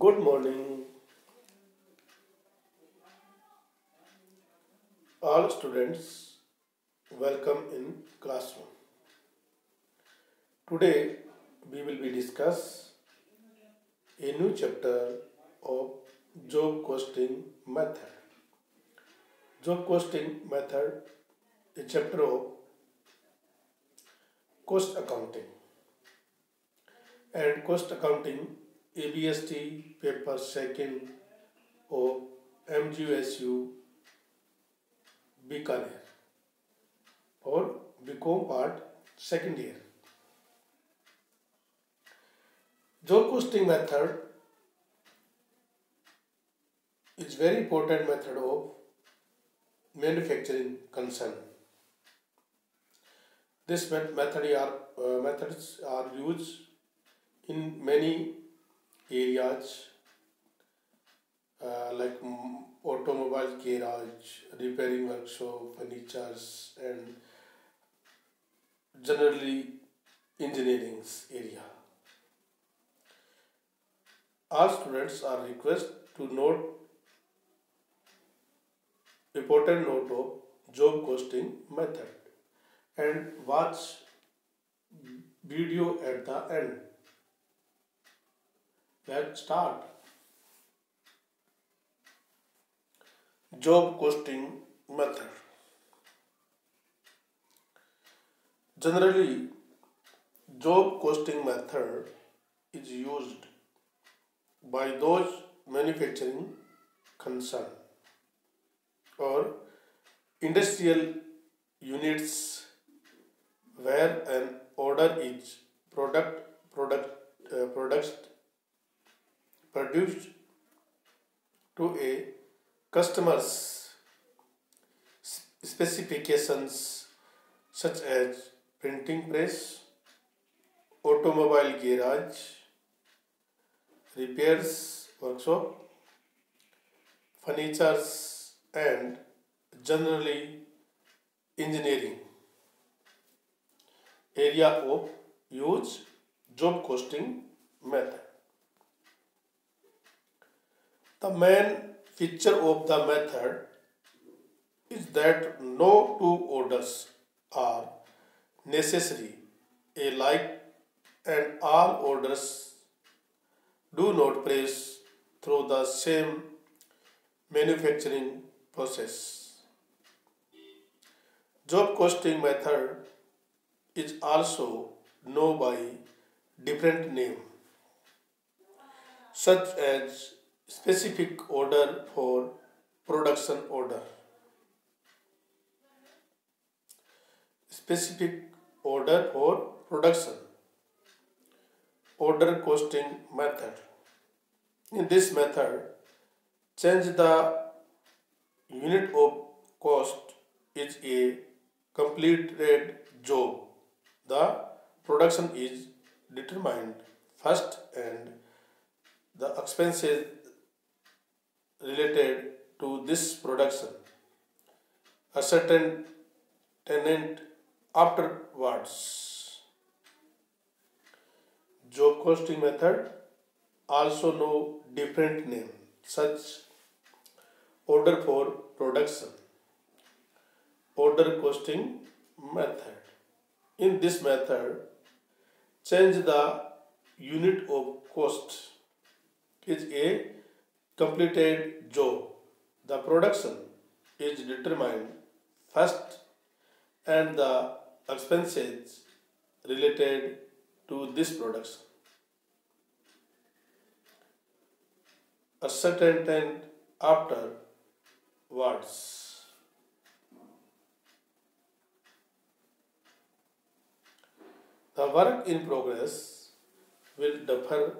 Good morning, all students. Welcome in classroom. Today we will be discuss a new chapter of job costing method. Job costing method, a chapter of cost accounting and cost accounting ABST paper second of MGSU Bikaner or BCom part second year. Job costing method is very important method of manufacturing concern. This methods are used in many areas like automobile garage, repairing workshop, furnitures, and generally engineering's area. All students are requested to note important note of job costing method and watch video at the end. Let's start. Job costing method. Generally, job costing method is used by those manufacturing concern or industrial units where an order is products produced to a customer's specifications such as printing press, automobile garage, repairs workshop, furnitures, and generally engineering area of use job costing method. The main feature of the method is that no two orders are necessary alike and all orders do not pass through the same manufacturing process. Job costing method is also known by different name such as specific order for production order, specific order for production, order costing method. In this method, change the unit of cost is a completed job. The production is determined first and the expenses related to this production a certain tenant afterwards. Job costing method also know different name such order for production, order costing method. In this method, change the unit of cost is a completed job. The production is determined first and the expenses related to this production a certain time afterwards. The work in progress will differ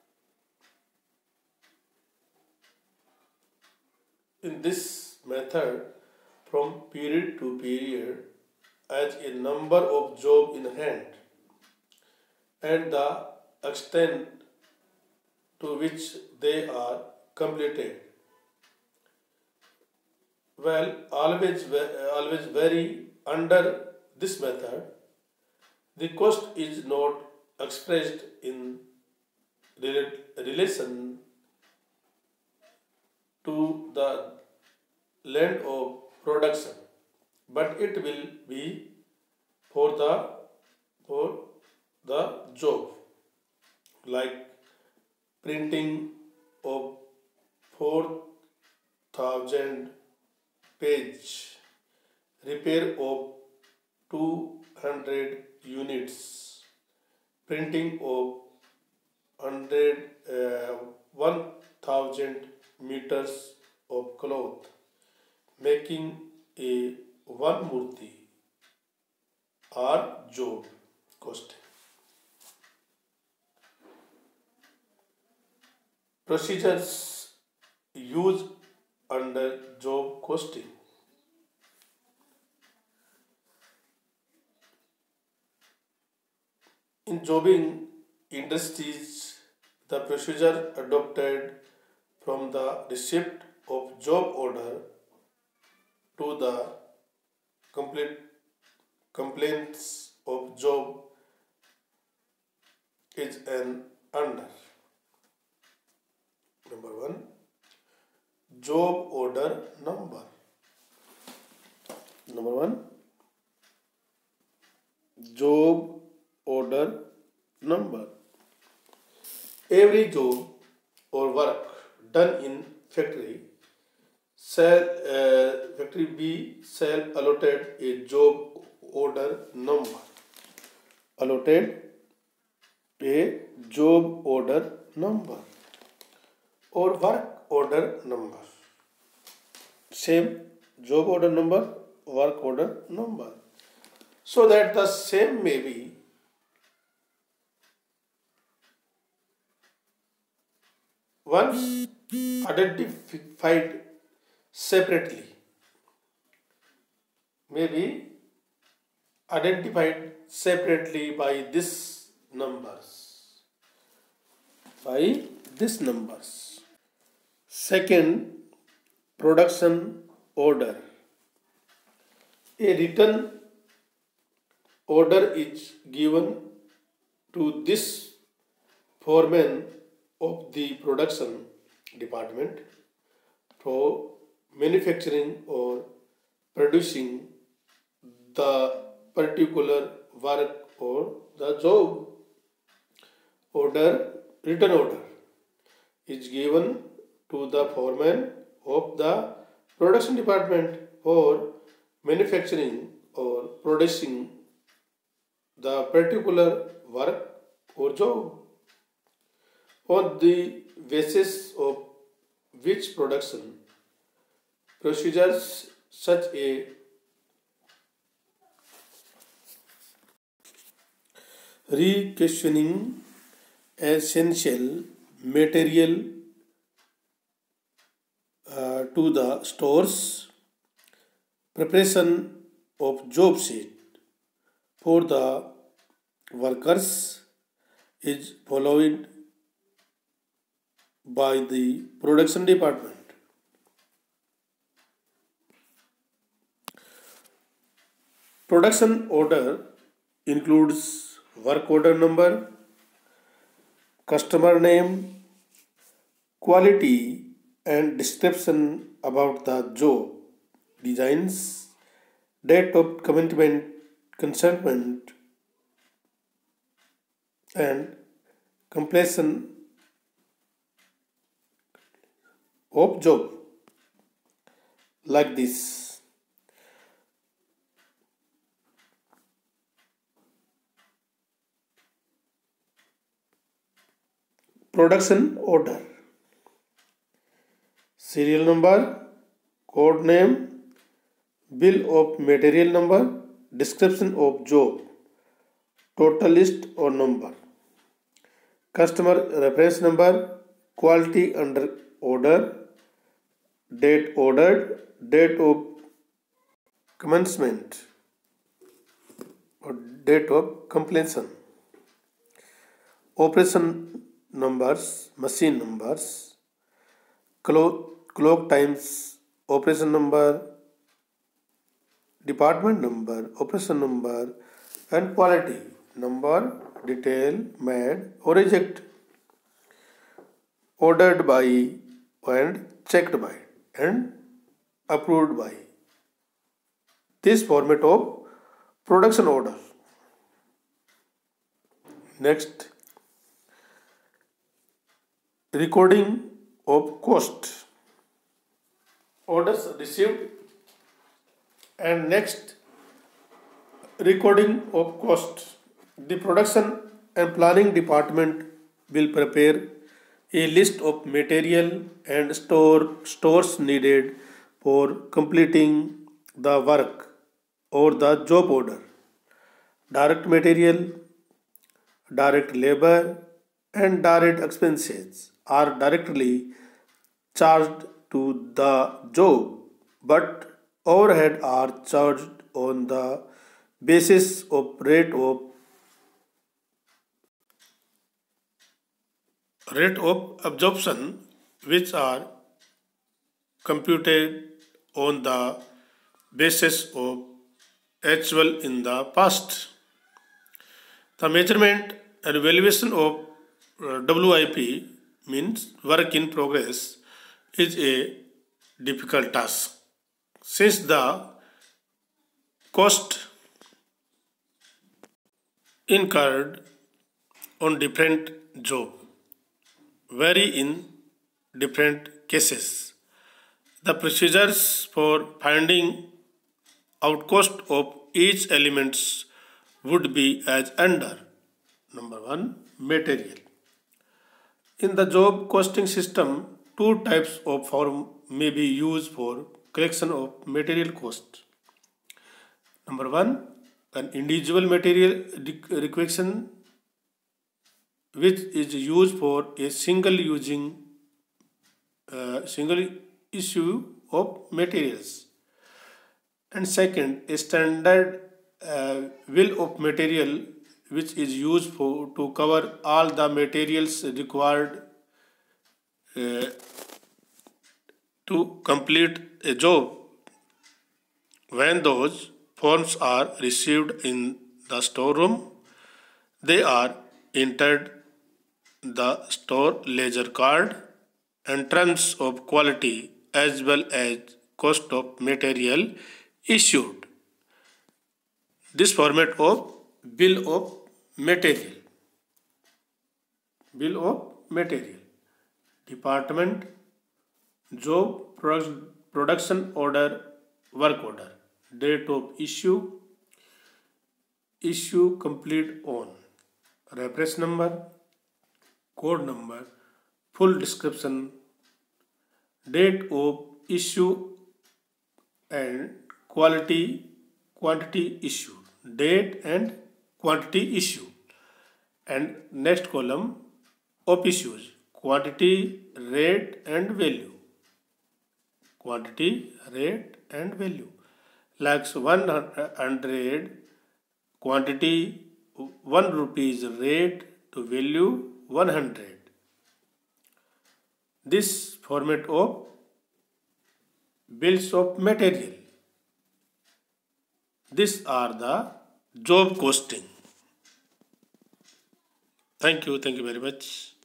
in this method from period to period as a number of job in hand and the extent to which they are completed. Well, always vary under this method. The cost is not expressed in relation to the land of production, but it will be for the job like printing of 4,000 page, repair of 200 units, printing of 1,000 meters of cloth, making a one murti or job costing. Procedures used under job costing. In jobbing industries, the procedure adopted from the receipt of job order to the complete complaints of job is an under. Number 1, job order number. Number 1, job order number. Every job or work done in factory factory B shall allotted a job order number. Allotted a job order number or work order number. Same job order number, work order number. So that the same may be once identified separately, may be identified separately by this numbers. Second, production order. A written order is given to this foreman of the production department for manufacturing or producing the particular work or the job. Written order is given to the foreman of the production department for manufacturing or producing the particular work or job, on the basis of which production procedures such a requisitioning essential material to the stores, preparation of job sheet for the workers is followed by the production department. Production order includes work order number, customer name, quality and description about the job, designs, date of commencement and completion of job, like this. Production order: serial number, code name, bill of material number, description of job, total list or number, customer reference number, quality under order, date ordered, date of commencement or date of completion, operation numbers, machine numbers, clock times, operation number, department number, operation number and quality number, detail, made or reject, ordered by and checked by and approved by. This format of production order. Next, recording of cost. Orders received, and next, recording of cost. The production and planning department will prepare a list of material and stores needed for completing the work or the job order. Direct material, direct labor, and direct expenses are directly charged to the job, but overhead are charged on the basis of rate of absorption, which are computed on the basis of actual in the past. The measurement and evaluation of WIP, means work in progress, is a difficult task, since the cost incurred on different job vary in different cases. The procedures for finding out cost of each elements would be as under. Number 1. Material. In the job costing system, two types of form may be used for collection of material cost. Number 1. An individual material requisition, which is used for a single issue of materials. And second, a standard bill of material, which is used to cover all the materials required to complete a job. When those forms are received in the storeroom, they are entered the store ledger card and terms of quality as well as cost of material issued. This format of bill of material. Bill of material. Department, job, production order, work order. Date of issue, issue complete on. Reference number, code number, full description, date of issue and quantity issue, date and quantity issue. And next column of issues, quantity, rate and value. Quantity, rate and value. Like 100 quantity, 1 rupees rate to value 100. This format of bills of material. These are the job costing. Thank you very much.